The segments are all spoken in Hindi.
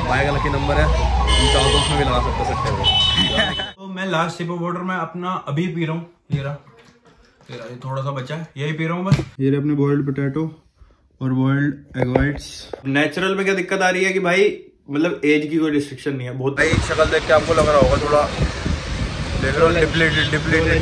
भाई का लकी नंबर है, चाहो तो उसमें भी लगा सकते हो। तो मैं लास्ट सिप ऑफ वाटर मैं अपना अभी पी रहा हूँ। ये रहा तेरा, ये थोड़ा सा बचा है, यही पी रहा हूँ बस। ये रहे अपने बॉइल्ड पोटैटो और बॉइल्ड एग वाइट्स। नेचुरल में क्या दिक्कत आ रही है कि भाई मतलब एज की कोई रिस्ट्रिक्शन नहीं है। बहुत भाई शक्ल देख के आपको लग रहा होगा थोड़ा देख रहे हो depleted.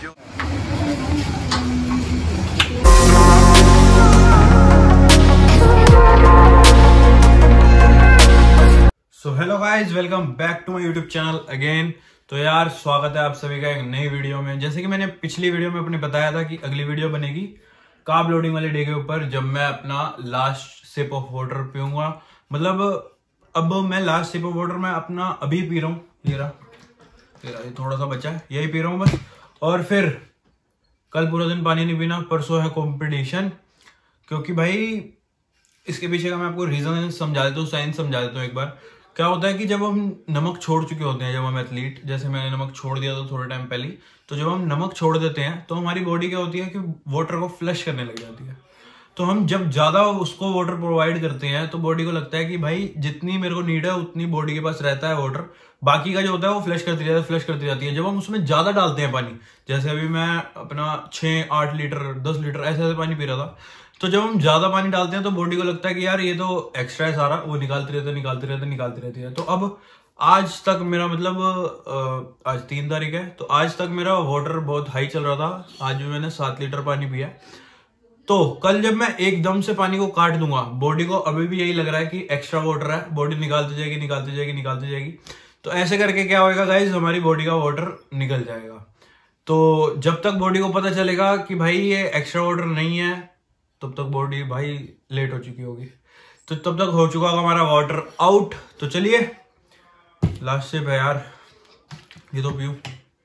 So hello guys, welcome back to my YouTube channel again. तो यार स्वागत है आप सभी का एक नई वीडियो में। जैसे कि मैंने पिछली वीडियो में अपने बताया था कि अगली वीडियो बनेगी कार्ब लोडिंग वाले डे के ऊपर, जब मैं अपना लास्ट सिप ऑफ वाटर पीऊंगा। मतलब अब मैं लास्ट सिप ऑफ वाटर मैं अपना अभी पी रहा हूँ। ये रहा तेरा, ये थोड़ा सा बचा है, यही पी रहा हूँ बस। और फिर कल पूरा दिन पानी नहीं पीना, परसों है कॉम्पिटिशन। क्योंकि भाई इसके पीछे का मैं आपको रीजन समझा देता हूँ, साइंस समझा देता हूँ एक बार। क्या होता है कि जब हम नमक छोड़ चुके होते हैं, जब हम एथलीट, जैसे मैंने नमक छोड़ दिया था थोड़े टाइम पहले, तो जब हम नमक छोड़ देते हैं तो हमारी बॉडी क्या होती है कि वाटर को फ्लश करने लग जाती है। तो हम जब ज्यादा उसको वाटर प्रोवाइड करते हैं तो बॉडी को लगता है कि भाई जितनी मेरे को नीड है उतनी बॉडी के पास रहता है वाटर, बाकी का जो होता है वो फ्लश करती जाती है। जब हम उसमें ज्यादा डालते हैं पानी, जैसे अभी मैं अपना 6-8 लीटर 10 लीटर ऐसे पानी पी रहा था, तो जब हम ज्यादा पानी डालते हैं तो बॉडी को लगता है कि यार ये तो एक्स्ट्रा है सारा, वो निकालती रहती है। तो अब आज तक मेरा मतलब आज 3 तारीख है, तो आज तक मेरा वाटर बहुत हाई चल रहा था। आज भी मैंने 7 लीटर पानी पिया। तो कल जब मैं एकदम से पानी को काट दूंगा, बॉडी को अभी भी यही लग रहा है कि एक्स्ट्रा वाटर है, बॉडी निकालती जाएगी। तो ऐसे करके क्या होगा गाइज, हमारी बॉडी का वाटर निकल जाएगा। तो जब तक बॉडी को पता चलेगा कि भाई ये एक्स्ट्रा वाटर नहीं है, तब तक बॉडी भाई लेट हो चुकी होगी। तो तब तक हो चुका होगा हमारा वाटर आउट। तो चलिए लास्ट सिप है यार, ये तो पीऊं।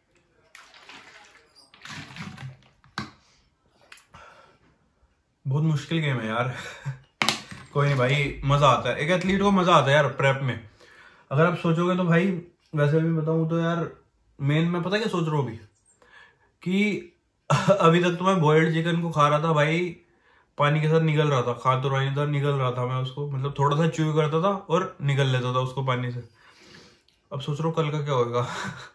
बहुत मुश्किल गेम है यार। कोई नहीं भाई, मजा आता है, एक एथलीट को मजा आता है यार प्रेप में। अगर आप सोचोगे तो भाई, वैसे भी बताऊं तो यार मेन मैं पता क्या सोच रहा हूँ अभी, कि अभी तक तो मैं बॉइल्ड चिकन को खा रहा था भाई, पानी के साथ निगल रहा था, खा तो रहा नहीं था, निगल रहा था मैं उसको, मतलब थोड़ा सा च्यू करता था और निगल लेता था उसको पानी से। अब सोच रहा हूँ कल का क्या होगा।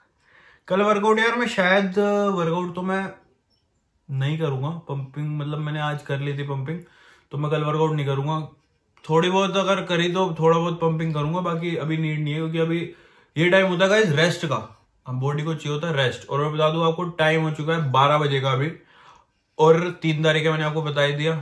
कल वर्कआउट यार, मैं शायद वर्कआउट तो मैं नहीं करूंगा, पंपिंग मतलब मैंने आज कर ली थी पंपिंग, तो मैं कल वर्कआउट नहीं करूंगा। थोड़ी बहुत अगर करी तो थोड़ा बहुत पंपिंग करूंगा, बाकी अभी नीड नहीं है, क्योंकि अभी ये टाइम होता है गाइस रेस्ट का, हम बॉडी को चाहिए होता है रेस्ट। और मैं बता दूं आपको, टाइम हो चुका है 12 बजे का अभी, और 3 तारीख है, मैंने आपको बता ही दिया।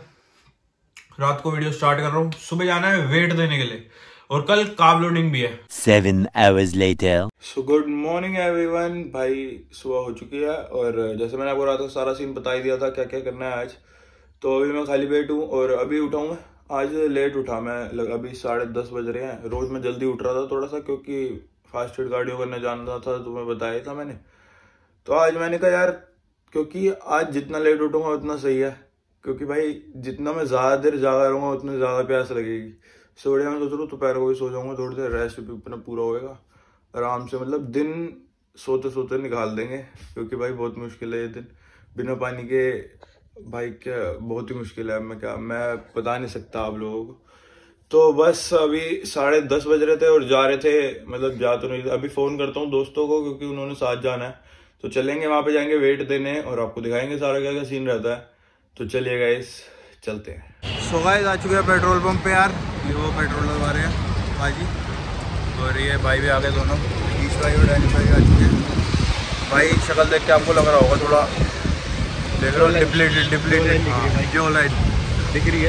रात को वीडियो स्टार्ट कर रहा हूँ, सुबह जाना है वेट देने के लिए, और कल कार्ब लोडिंग भी है। 7 hours later. So good morning everyone. भाई सुबह हो चुकी है, और जैसे मैंने आपको रात को सारा सीन बता ही दिया था क्या क्या करना है आज। तो अभी मैं खाली पेट हूँ और अभी उठा हूँ मैं। आज लेट उठा मैं, अभी 10:30 बज रहे हैं। रोज मैं जल्दी उठ रहा था थोड़ा सा, क्योंकि फास्ट फूड कार्डियो करने जाना था, तो मैं बताया था मैंने। तो आज मैंने कहा यार, क्योंकि आज जितना लेट उठूंगा उतना सही है, क्योंकि भाई जितना मैं ज्यादा देर जागा रहूंगा उतनी ज्यादा प्यास लगेगी। सो बढ़िया मैं सोच रहा हूँ दोपहर को भी सो जाऊंगा, थोड़ी देर रेस्ट भी अपना पूरा होएगा आराम से, मतलब दिन सोते सोते निकाल देंगे। क्योंकि भाई बहुत मुश्किल है ये दिन बिना पानी के, भाई क्या बहुत ही मुश्किल है। मैं बता नहीं सकता आप लोगों को। तो बस अभी 10:30 बज रहे थे और जा रहे थे, मतलब जा तो नहीं, अभी फोन करता हूँ दोस्तों को, क्योंकि उन्होंने साथ जाना है। तो चलेंगे वहां पे, जाएंगे वेट देने और आपको दिखाएंगे सारा क्या क्या सीन रहता है। तो चलिए गाइस चलते हैं। सो गाइस आ चुके हैं पेट्रोल पंप पे यार, ये वो पेट्रोल लगवा रहे हैं भाजी, और ये भाई भी आ गए दोनों, ईश भाई और डैनिश भाई आ चुके हैं। भाई शक्ल देख के आपको लग रहा होगा थोड़ा देख रहे हो डिप्लीटेड जो लाइन दिख रही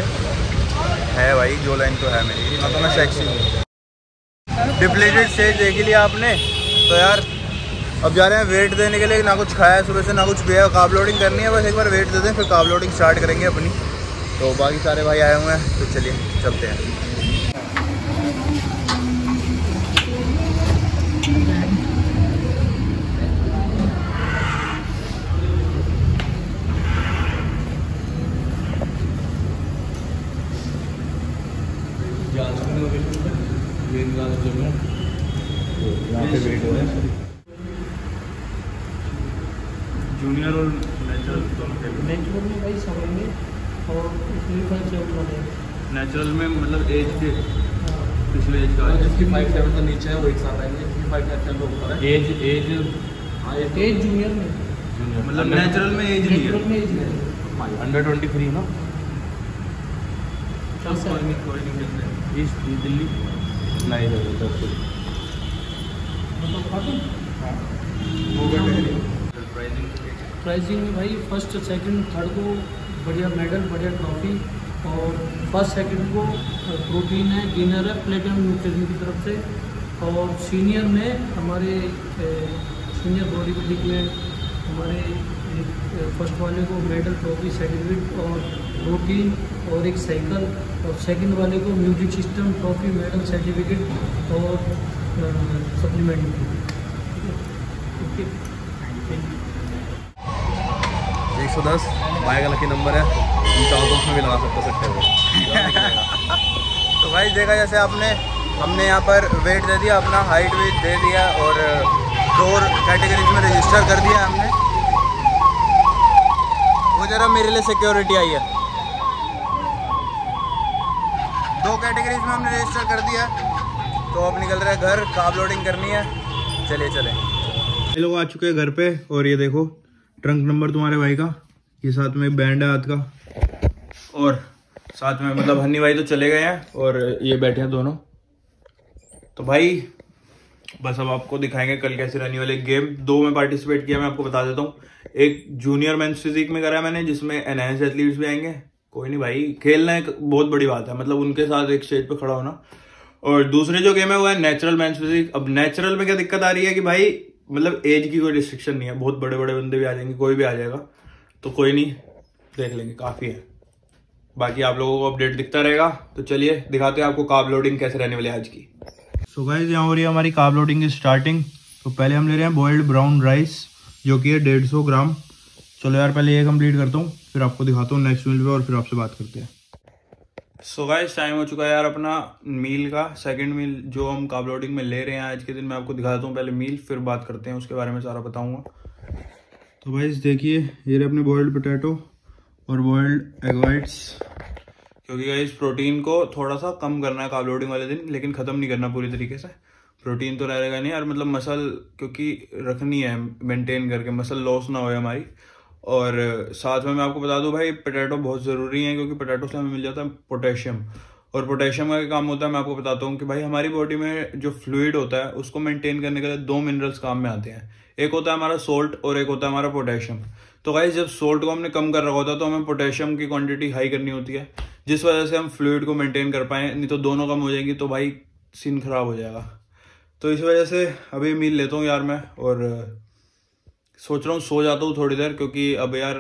है भाई, जो लाइन तो है मेरी ना, तो मैं सेक्सी हूँ। डिप्लीटेड स्टेज देख लिया आपने। तो यार अब जा रहे हैं वेट देने के लिए, ना कुछ खाया है सुबह से, ना कुछ पिया। कार्ब लोडिंग करनी है, बस एक बार वेट दे दें, फिर कार्ब लोडिंग स्टार्ट करेंगे अपनी। तो बाकी सारे भाई आए हुए हैं, तो चलिए चलते हैं। यहाँ पे वेट हो रहा है, जूनियर और नेचुरल दोनों। नेचुरल में भाई समय में और उसमें नेचुरल में मतलब एज के पिछले एज का, जिसकी 5'7" तो नीचे है वो एक साथ आएंगे, जिसकी 5'7" तो ऊपर है। एज एज जूनियर में, मतलब नेचुरल में एज नहीं नेचुरल है, में एज नहीं अंडर 23 ना। है। ईस्ट दिल्ली नहीं जाता प्राइजिंग में भाई फर्स्ट सेकंड थर्ड को बढ़िया मेडल, बढ़िया ट्रॉफी, और फर्स्ट सेकंड को प्रोटीन है, डिनर है प्लेटिनम न्यूट्रिशन की तरफ से, और सीनियर में हमारे सीनियर बॉडी बिल्डिंग में हमारे फर्स्ट वाले को मेडल, ट्रॉफी, सर्टिफिकेट और प्रोटीन और एक साइकिल, और सेकंड वाले को music system, trophy, medal, certificate और सप्लीमेंट। 110 भाई का लकी नंबर है, दोस्त में भी लगा सकते हो। तो भाई देखा जैसे आपने, हमने यहाँ पर वेट दे दिया, अपना हाइट वेट दे दिया और 2 कैटेगरीज में रजिस्टर कर दिया हमने। वो जरा मेरे लिए सिक्योरिटी आई है, 2 कैटेगरीज में हमने रजिस्टर कर दिया। तो अब निकल रहे हैं घर, कार्ब लोडिंग करनी है। चलिए चले, ये लोग आ चुके हैं घर पे, और ये देखो ट्रंक नंबर तुम्हारे भाई का, ये साथ में बैंड है हाथ का, और साथ में मतलब हन्नी भाई तो चले गए हैं और ये बैठे हैं दोनों। तो भाई बस अब आपको दिखाएंगे कल कैसे रहने वाले गेम। 2 में पार्टिसिपेट किया, मैं आपको बता देता हूँ। एक जूनियर मेंस फिजिक में करा मैंने, जिसमें एनहांस एथलीट्स भी आएंगे। कोई नहीं भाई, खेलना एक बहुत बड़ी बात है, मतलब उनके साथ एक स्टेज पे खड़ा होना। और दूसरी जो गेम है वो है नेचुरल मेंस फिजिक। अब नेचुरल में क्या दिक्कत आ रही है कि भाई मतलब एज की कोई रिस्ट्रिक्शन नहीं है, बहुत बड़े बड़े बंदे भी आ जाएंगे, कोई भी आ जाएगा, तो कोई नहीं, देख लेंगे, काफी है। बाकी आप लोगों को अपडेट दिखता रहेगा। तो चलिए दिखाते हैं आपको कार्ब लोडिंग कैसे रहने वाली है आज की। सो गाइस, यहाँ हो रही है हमारी कार्ब लोडिंग की स्टार्टिंग। तो पहले हम ले रहे हैं बॉइल्ड ब्राउन राइस, जो कि है 150 ग्राम। चलो यार पहले ये कंप्लीट करता हूँ, फिर आपको दिखाता हूँ नेक्स्ट मील पे, और फिर आपसे बात करते हैं। सो गाइस, टाइम हो चुका है यार अपना मील का, सेकंड मील जो हम कार्ब लोडिंग में ले रहे हैं आज के दिन। मैं आपको दिखाता हूँ पहले मील, फिर बात करते हैं उसके बारे में, सारा बताऊंगा। तो गाइस देखिए, ये रहे अपने बॉइल्ड पोटैटो और बॉइल्ड एग वाइट्स। क्योंकि गाइस प्रोटीन को थोड़ा सा कम करना है कार्ब लोडिंग वाले दिन, लेकिन खत्म नहीं करना पूरी तरीके से। प्रोटीन तो रहेगा नहीं यार, मतलब मसल क्योंकि रखनी है मेंटेन करके, मसल लॉस ना हो हमारी। और साथ में मैं आपको बता दूं भाई, पोटैटो बहुत ज़रूरी है, क्योंकि पोटैटो से हमें मिल जाता है पोटेशियम। और पोटेशियम का क्या काम होता है मैं आपको बताता हूँ कि भाई हमारी बॉडी में जो फ्लूइड होता है उसको मेंटेन करने के लिए 2 मिनरल्स काम में आते हैं। एक होता है हमारा सोल्ट और एक होता है हमारा पोटेशियम। तो गाइस जब सोल्ट को हमने कम कर रखा होता है तो हमें पोटेशियम की क्वांटिटी हाई करनी होती है, जिस वजह से हम फ्लूइड को मेंटेन कर पाए। नहीं तो दोनों कम हो जाएंगी तो भाई सीन खराब हो जाएगा। तो इस वजह से अभी मील लेता हूँ यार मैं, और सोच रहा हूँ सो जाता हूँ थोड़ी देर, क्योंकि अब यार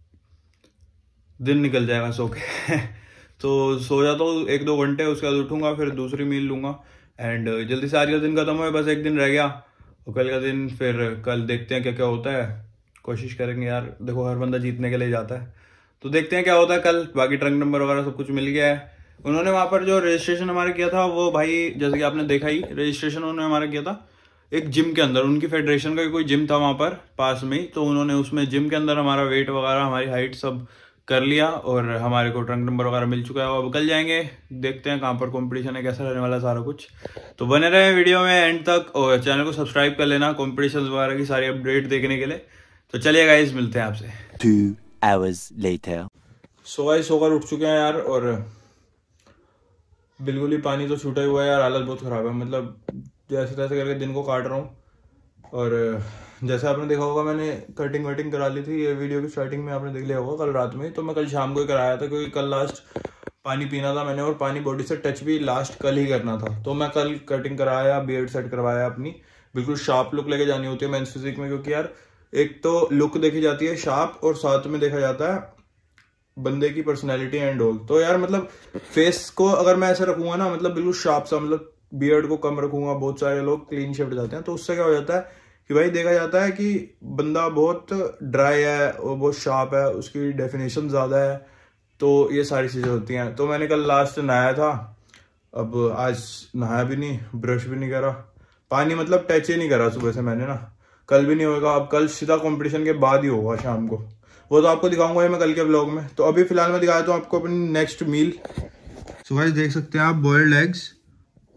दिन निकल जाएगा सो के। तो सो जाता हूँ 1-2 घंटे, उसके बाद उठूंगा, फिर दूसरी मील लूंगा। एंड जल्दी से आज का दिन खत्म हो, बस एक दिन रह गया, और कल का दिन फिर कल देखते हैं क्या क्या होता है। कोशिश करेंगे यार, देखो हर बंदा जीतने के लिए जाता है, तो देखते हैं क्या होता है कल। बाकी ट्रंक नंबर वगैरह सब कुछ मिल गया है। उन्होंने वहां पर जो रजिस्ट्रेशन हमारा किया था, वो भाई जैसे कि आपने देखा ही, रजिस्ट्रेशन उन्होंने हमारा किया था एक जिम के अंदर। उनकी फेडरेशन का कोई जिम था वहां पर पास में ही, तो उन्होंने उसमें जिम के अंदर हमारा वेट वगैरह, हमारी हाइट सब कर लिया, और हमारे को ट्रंक नंबर वगैरह मिल चुका है। अब कल जाएंगे, देखते हैं कहाँ पर कंपटीशन है, कैसा रहने वाला है सारा कुछ। तो बने रहे वीडियो में एंड तक, और चैनल को सब्सक्राइब कर लेना कॉम्पिटिशन वगैरह की सारी अपडेट देखने के लिए। तो चलिए गाइस, मिलते हैं आपसे 2 hours later. सो गाइस सोकर उठ चुके हैं यार, और बिल्कुल ही पानी तो छूटा ही हुआ है यार, हालत बहुत खराब है। मतलब जैसे तैसे करके दिन को काट रहा हूँ। और जैसे आपने देखा होगा, मैंने कटिंग वटिंग करा ली थी, ये वीडियो की स्टार्टिंग में आपने देख लिया होगा कल रात में। तो मैं कल शाम को ही कराया था, क्योंकि कल लास्ट पानी पीना था मैंने, और पानी बॉडी से टच भी लास्ट कल ही करना था। तो मैं कल कटिंग कराया, बियर्ड सेट करवाया अपनी, बिल्कुल शार्प लुक लेके जानी होती है मेंस फिजिक में। क्योंकि यार एक तो लुक देखी जाती है शार्प, और साथ में देखा जाता है बंदे की पर्सनैलिटी एंड ऑल। तो यार मतलब फेस को अगर मैं ऐसे रखूंगा ना, मतलब बिल्कुल शार्प सा, मतलब बियर्ड को कम रखूंगा, बहुत सारे लोग क्लीन शेव्ड जाते हैं, तो उससे क्या हो जाता है कि भाई देखा जाता है कि बंदा बहुत ड्राई है और बहुत शार्प है, उसकी डेफिनेशन ज्यादा है। तो ये सारी चीजें होती हैं। तो मैंने कल लास्ट नहाया था, अब आज नहाया भी नहीं, ब्रश भी नहीं करा, पानी मतलब टच ही नहीं करा सुबह से मैंने ना। कल भी नहीं होगा, अब कल सीधा कंपटीशन के बाद ही होगा शाम को, वो तो आपको दिखाऊंगा मैं कल के ब्लॉग में। तो अभी फिलहाल मैं दिखाता हूँ आपको अपनी नेक्स्ट मील। सो गाइस देख सकते हैं आप, बॉइल्ड एग्स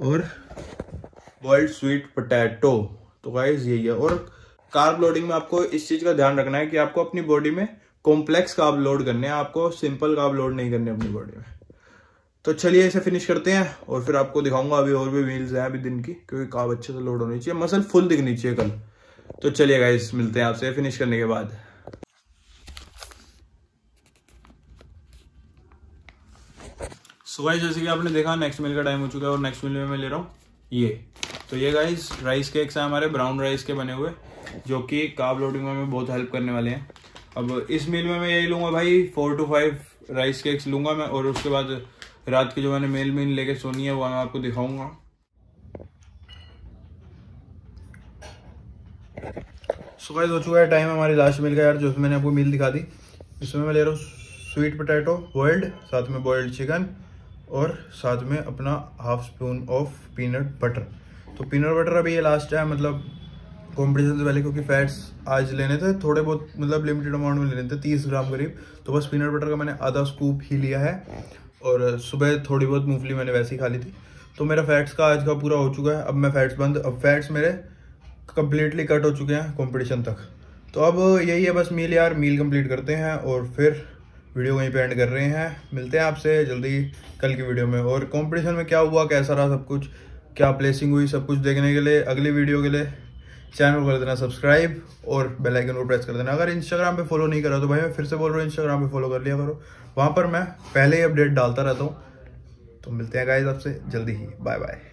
और बॉइल्ड स्वीट पोटैटो। तो गाइस यही है। और कार्ब लोडिंग में आपको इस चीज का ध्यान रखना है कि आपको अपनी बॉडी में कॉम्प्लेक्स कार्ब लोड करने हैं, आपको सिंपल कार्ब लोड नहीं करने अपनी बॉडी में। तो चलिए इसे फिनिश करते हैं और फिर आपको दिखाऊंगा अभी और भी मील्स हैं अभी दिन की, क्योंकि कार्ब अच्छे से लोड होनी चाहिए, मसल फुल दिखनी चाहिए कल। तो चलिए गाइस मिलते हैं आपसे फिनिश करने के बाद। सो गाइस जैसे कि आपने देखा नेक्स्ट मील का टाइम हो चुका है और नेक्स्ट मील में मैं ले रहा हूँ ये। तो ये गाइस राइस केक्स हैं हमारे, ब्राउन राइस के बने हुए, जो कि कार्ब लोडिंग में हमें बहुत हेल्प करने वाले हैं। अब इस मील में मैं यही लूंगा भाई, 4 to 5 राइस केक्स लूंगा मैं, और उसके बाद रात की जो मैंने मील लेके सोनी है वो मैं आपको दिखाऊंगा। सो गाइस हो चुका है टाइम हमारी लास्ट मील का यार, जो मैंने आपको मील दिखा दी। इसमें मैं ले रहा हूँ स्वीट पोटैटो बॉइल्ड, साथ में बॉइल्ड चिकन और साथ में अपना half spoon of peanut butter. तो पीनट बटर अभी ये लास्ट है, मतलब कॉम्पिटिशन से पहले, क्योंकि फैट्स आज लेने थे थोड़े बहुत, मतलब लिमिटेड अमाउंट में लेने थे 30 ग्राम करीब। तो बस पीनट बटर का मैंने आधा स्कूप ही लिया है, और सुबह थोड़ी बहुत मूंगफली मैंने वैसे ही खा ली थी। तो मेरा फैट्स का आज का पूरा हो चुका है। अब मैं फैट्स बंद, अब फैट्स मेरे कम्प्लीटली कट हो चुके हैं कॉम्पिटिशन तक। तो अब यही है बस मील यार, मील कंप्लीट करते हैं और फिर वीडियो वहीं पे एंड कर रहे हैं। मिलते हैं आपसे जल्दी कल की वीडियो में, और कंपटीशन में क्या हुआ, कैसा रहा सब कुछ, क्या प्लेसिंग हुई, सब कुछ देखने के लिए अगली वीडियो के लिए चैनल को कर देना सब्सक्राइब और बेल आइकन को प्रेस कर देना। अगर इंस्टाग्राम पे फॉलो नहीं करा तो भाई मैं फिर से बोल रहा हूँ, इंस्टाग्राम पे फॉलो कर लिया करो, वहाँ पर मैं पहले ही अपडेट डालता रहता हूँ। तो मिलते हैं गाइस आपसे जल्दी ही, बाय बाय।